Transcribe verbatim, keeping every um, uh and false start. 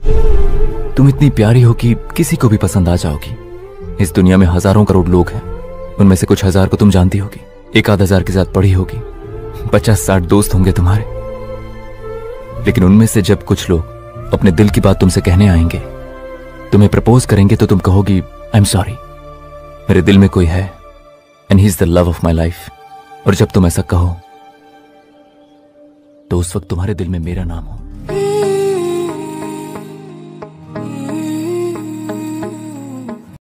तुम इतनी प्यारी हो कि किसी को भी पसंद आ जाओगी। इस दुनिया में हजारों करोड़ लोग हैं, उनमें से कुछ हजार को तुम जानती होगी, एक आध हजार के साथ पढ़ी होगी, पचास साठ दोस्त होंगे तुम्हारे, लेकिन उनमें से जब कुछ लोग अपने दिल की बात तुमसे कहने आएंगे, तुम्हें प्रपोज करेंगे, तो तुम कहोगी आई एम सॉरी, मेरे दिल में कोई है and he is the love of my life. और जब तुम ऐसा कहो तो उस वक्त तुम्हारे दिल में मेरा नाम हो।